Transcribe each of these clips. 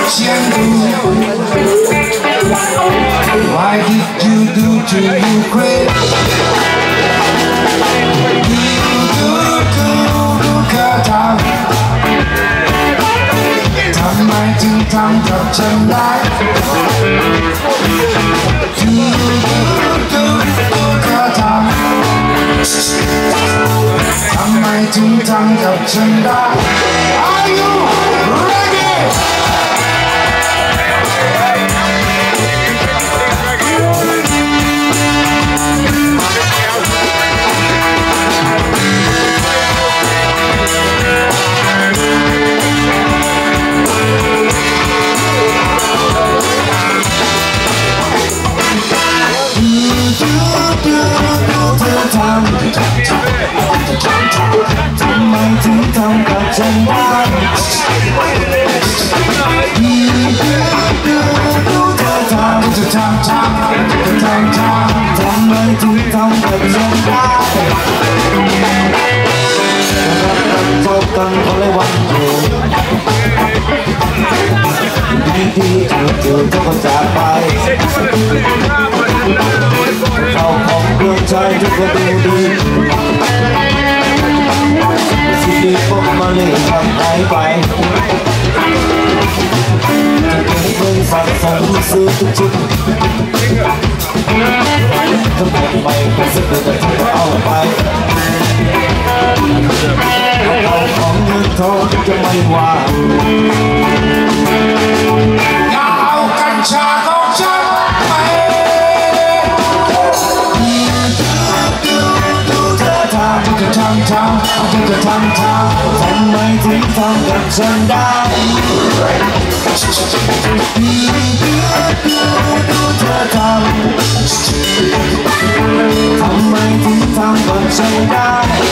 Why did you do to Ukraine? Doกระทำทำไมถึงทำกับฉันได้ดูกระทำทำไมถึงทำกับฉันได้ Are you ready?ทำไมถึงทำกับฉันได้ดูเธอทำทำไมถึงทำกับฉันได้พบกันคนละวันอยู่ดีๆจู่ๆเธอก็จากไปเขาของเครื่องใช้ทุกคนดูดีสิ่งที่พบมาเลยทำหายไปจะเก็บเงินสะสมซื้อทุกชิ้นถ้าหมดไปก็ซื้อแต่ที่ก็เอาไปเอาของเงินทองจะไม่ว่าอย่าเอากัญชาของฉันไปดูเธอทำจะทำทำไมถึงทำกับฉันได้ดูเธอทำไมถึงทำกับฉันได้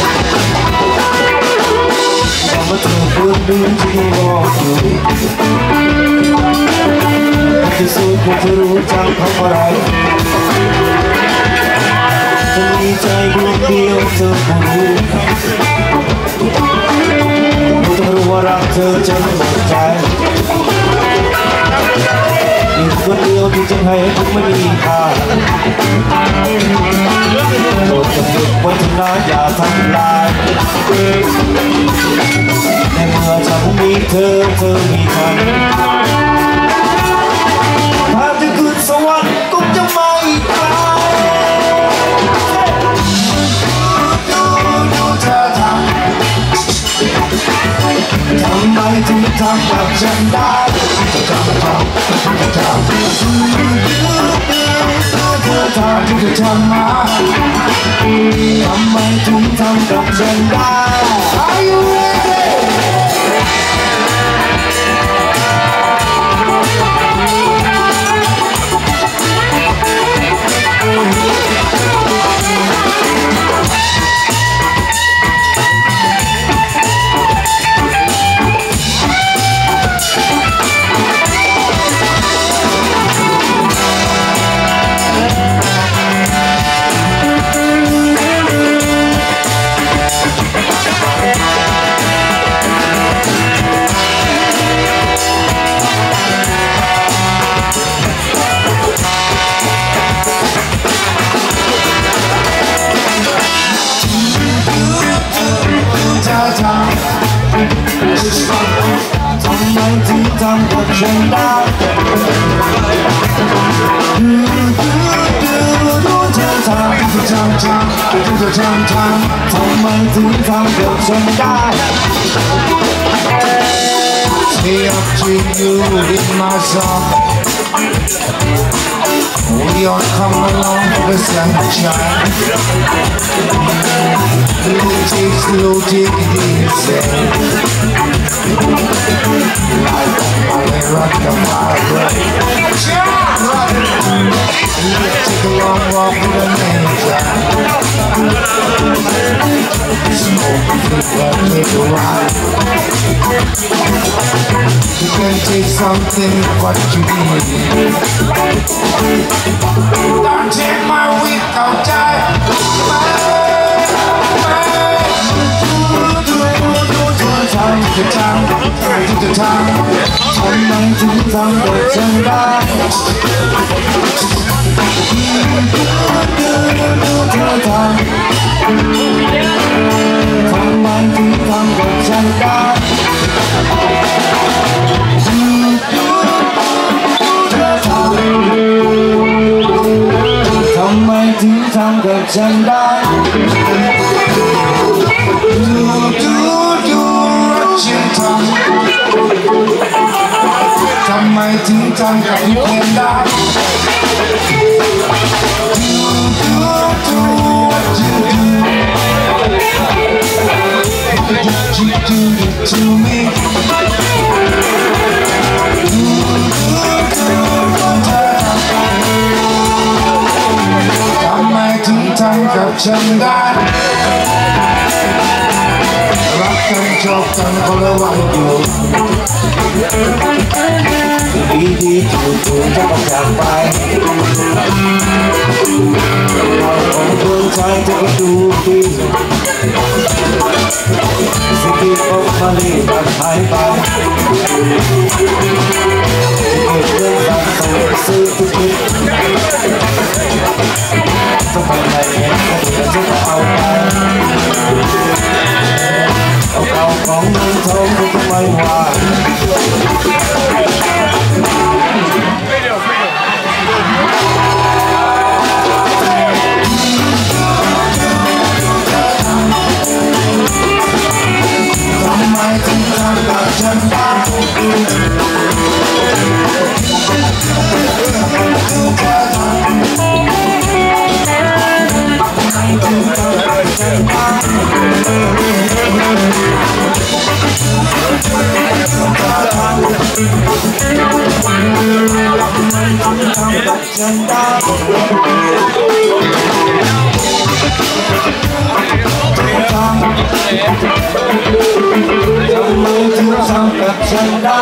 แต่ว่าเธอพูดดีที่บอกอยู่ที่สุดเธอรู้จักเขาอะไรเธอมีใจดวงเดียวเธอผู้รู้เธอรู้ว่ารักเธอจนหมดใจอีกคนเดียวที่จะให้ทุกไม่มีค่าโปรดจงหยุดไว้เถอะนะอย่าทำลายในเมื่อฉันมีเธอมีฉันถ้าจะขึ้นสวรรค์ก็จะไม่ไกลดูเธอทำไมถึงทำกับฉันได้จะทำดูเธอทำมาทำไมถึงทำกับฉันได้ Are you ready?ทำไมถึงทำกับฉันได้ดูเธอทำทำไมถึงทำกับฉันได้ Stay up to you in my song We all come along for the sunshine Slow take it easy Like a rock on my brain Let's take a long walk with a ninja Smoke and take a ride You can take something what you need Don't take my weak outside Do จะทำทำไมถึงทำกับฉันได้เธอทำไมถึงทำกับฉันได้เธอทำไมถึงทำกับฉันได้ทำไมถึงทำกับเพื่อนได้ Do what you do What you do to meทำไมถึงทำกับฉันได้รักกันชอบกันคนละวันอยู่ดีๆถูกๆจะต้องจากไปเราของเพื่อนชายจะก็ดูดีสิ่งที่ออกมาเรียกหายไปเก็บเงินฝากส่งซื้อทุกทีต้องไปไหนเห็นก็เดี๋ยวจะเอาไปเอาของเงินทองก็ไม่ว่าทำไมถึงทำกับฉันได้ฉันได้ทำไมถึงทำกับฉันได้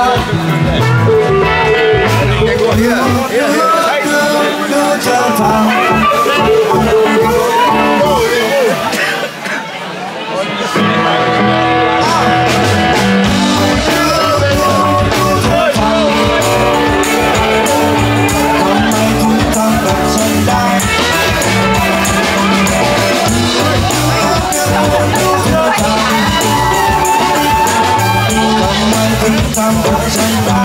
จะทำทำกับฉันได้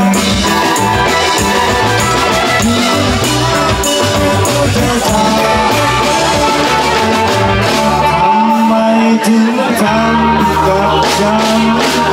ทำไมถึงทำกับฉัน